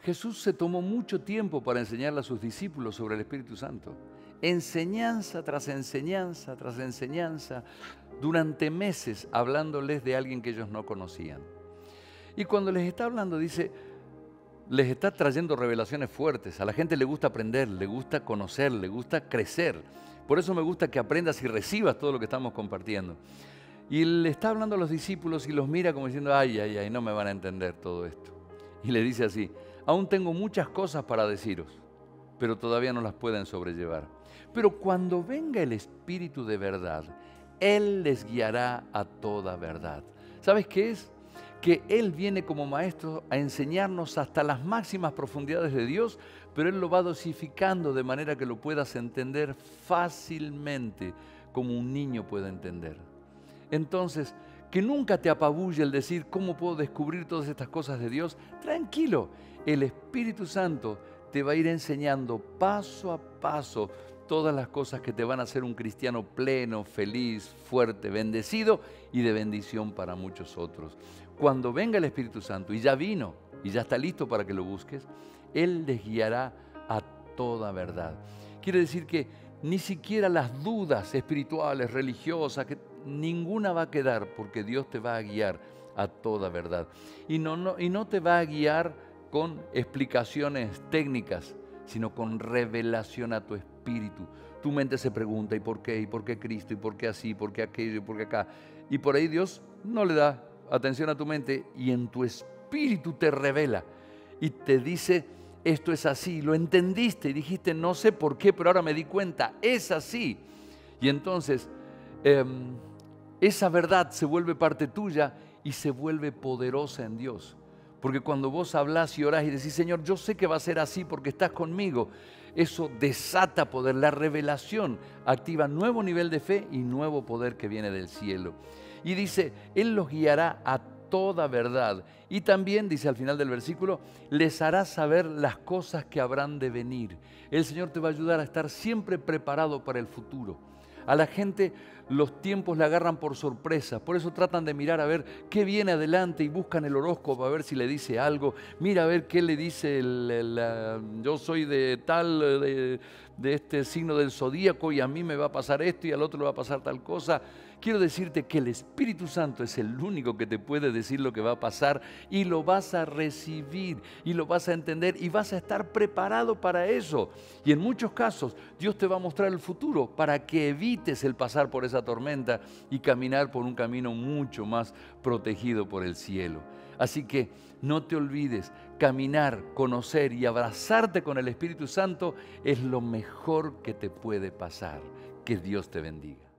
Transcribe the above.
Jesús se tomó mucho tiempo para enseñarle a sus discípulos sobre el Espíritu Santo. Enseñanza tras enseñanza tras enseñanza, durante meses hablándoles de alguien que ellos no conocían. Y cuando les está hablando, dice, les está trayendo revelaciones fuertes. A la gente le gusta aprender, le gusta conocer, le gusta crecer. Por eso me gusta que aprendas y recibas todo lo que estamos compartiendo. Y le está hablando a los discípulos y los mira como diciendo, ay, ay, ay, no me van a entender todo esto. Y le dice así, aún tengo muchas cosas para deciros, pero todavía no las pueden sobrellevar. Pero cuando venga el Espíritu de verdad, Él les guiará a toda verdad. ¿Sabes qué es? Que Él viene como maestro a enseñarnos hasta las máximas profundidades de Dios, pero Él lo va dosificando de manera que lo puedas entender fácilmente, como un niño puede entender. Entonces, que nunca te apabulle el decir, ¿cómo puedo descubrir todas estas cosas de Dios? Tranquilo, el Espíritu Santo te va a ir enseñando paso a paso todas las cosas que te van a hacer un cristiano pleno, feliz, fuerte, bendecido y de bendición para muchos otros. Cuando venga el Espíritu Santo, y ya vino, y ya está listo para que lo busques, Él les guiará a toda verdad. Quiere decir que ni siquiera las dudas espirituales, religiosas, que ninguna va a quedar, porque Dios te va a guiar a toda verdad. Y no te va a guiar con explicaciones técnicas, sino con revelación a tu espíritu. Tu mente se pregunta, ¿y por qué? ¿Y por qué Cristo? ¿Y por qué así? ¿Y por qué aquello? ¿Y por qué acá? Y por ahí Dios no le da atención a tu mente y en tu espíritu te revela y te dice, esto es así. Lo entendiste y dijiste, no sé por qué, pero ahora me di cuenta, es así. Y entonces esa verdad se vuelve parte tuya y se vuelve poderosa en Dios. Porque cuando vos hablás y orás y decís, Señor, yo sé que va a ser así porque estás conmigo, eso desata poder. La revelación activa nuevo nivel de fe y nuevo poder que viene del cielo. Y dice, Él los guiará a toda verdad. Y también, dice al final del versículo, les hará saber las cosas que habrán de venir. El Señor te va a ayudar a estar siempre preparado para el futuro. A la gente los tiempos le agarran por sorpresa, por eso tratan de mirar a ver qué viene adelante y buscan el horóscopo a ver si le dice algo. Mira a ver qué le dice yo soy de tal, de este signo del zodíaco y a mí me va a pasar esto y al otro le va a pasar tal cosa. Quiero decirte que el Espíritu Santo es el único que te puede decir lo que va a pasar y lo vas a recibir y lo vas a entender y vas a estar preparado para eso. Y en muchos casos Dios te va a mostrar el futuro para que evites el pasar por esa tormenta y caminar por un camino mucho más protegido por el cielo. Así que no te olvides, caminar, conocer y abrazarte con el Espíritu Santo es lo mejor que te puede pasar. Que Dios te bendiga.